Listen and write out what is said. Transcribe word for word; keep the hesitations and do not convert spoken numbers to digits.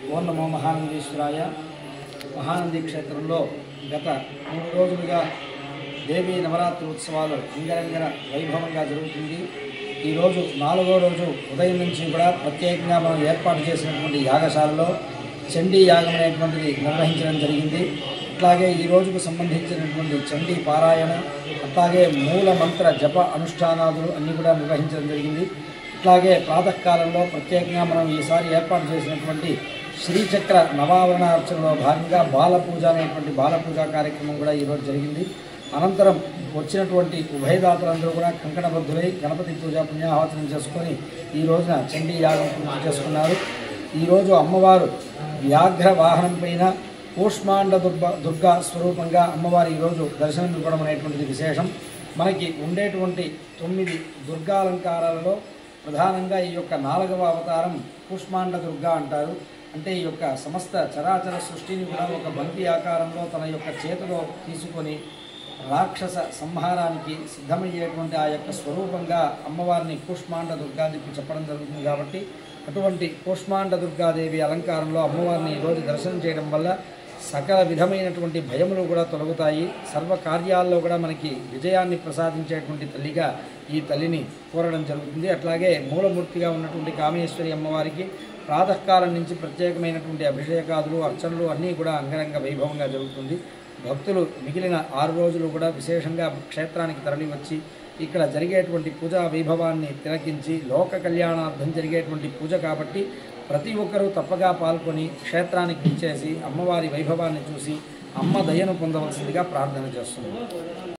ఓం నమో మహానందీశ్వరాయ. మహానంది క్షేత్రంలో గత మూడు రోజులుగా దేవీ నవరాత్రి ఉత్సవాలు అంగరంగ వైభవంగా జరుగుతుంది. ఈరోజు నాలుగో రోజు ఉదయం నుంచి కూడా ప్రత్యేకంగా మనం ఏర్పాటు చేసినటువంటి యాగశాలలో చండీ యాగం అనేటువంటిది నిర్వహించడం జరిగింది. అట్లాగే ఈ రోజుకు సంబంధించినటువంటి చండీ పారాయణ, అట్లాగే మూల మంత్ర జప అనుష్ఠానాదులు అన్నీ కూడా నిర్వహించడం జరిగింది. అట్లాగే ప్రాతకాలంలో ప్రత్యేకంగా మనం ఈసారి ఏర్పాటు చేసినటువంటి శ్రీచక్ర నవావరణార్చనలో భాగంగా బాలపూజ అనేటువంటి బాలపూజ కార్యక్రమం కూడా ఈరోజు జరిగింది. అనంతరం వచ్చినటువంటి ఉభయదాతలందరూ కూడా కంకణబద్ధులై గణపతి పూజ పుణ్యాహవచనం చేసుకొని ఈ రోజున చండీ యాగం పూర్తి చేసుకున్నారు. ఈరోజు అమ్మవారు వ్యాఘ్ర వాహనం పైన కూష్మాండ దుర్గ దుర్గా స్వరూపంగా అమ్మవారు ఈరోజు దర్శనం ఇవ్వడం అనేటువంటిది విశేషం. మనకి ఉండేటువంటి తొమ్మిది దుర్గాలంకారాలలో ప్రధానంగా ఈ యొక్క నాలుగవ అవతారం కూష్మాండ దుర్గా అంటారు. అంటే ఈ యొక్క సమస్త చరాచర సృష్టిని కూడా ఒక బంతి ఆకారంలో తన యొక్క చేతిలో తీసుకొని రాక్షస సంహారానికి సిద్ధమయ్యేటువంటి ఆ యొక్క స్వరూపంగా అమ్మవారిని కూష్మాండ దుర్గాదేవి చెప్పడం జరుగుతుంది. కాబట్టి అటువంటి కూష్మాండ దుర్గాదేవి అలంకారంలో అమ్మవారిని ఈరోజు దర్శనం చేయడం వల్ల సకల విధమైనటువంటి భయములు కూడా తొలగుతాయి. సర్వ కార్యాల్లో కూడా మనకి విజయాన్ని ప్రసాదించేటువంటి తల్లిగా ఈ తల్లిని కోరడం జరుగుతుంది. అట్లాగే మూలమూర్తిగా ఉన్నటువంటి కామేశ్వరి అమ్మవారికి ప్రాతకాలం నుంచి ప్రత్యేకమైనటువంటి అభిషేకాదులు అర్చనలు అన్నీ కూడా అంగరంగ వైభవంగా జరుగుతుంది. భక్తులు మిగిలిన ఆరు రోజులు కూడా విశేషంగా క్షేత్రానికి తరలి వచ్చి ఇక్కడ జరిగేటువంటి పూజా వైభవాన్ని తిలకించి లోక కళ్యాణార్థం జరిగేటువంటి పూజ కాబట్టి ప్రతి ఒక్కరూ తప్పగా పాల్గొని క్షేత్రానికి ఇచ్చేసి అమ్మవారి వైభవాన్ని చూసి అమ్మ దయను పొందవలసిందిగా ప్రార్థన చేస్తున్నారు.